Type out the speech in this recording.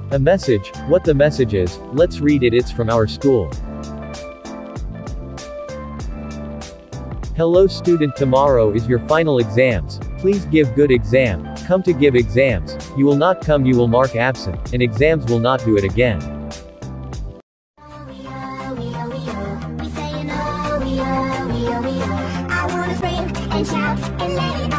A message. What the message is, let's read it. It's from our school. Hello student, tomorrow is your final exams. Please give good exam. Come to give exams. You will not come, you will mark absent, and exams will not do it again. I wanna scream and shout and let it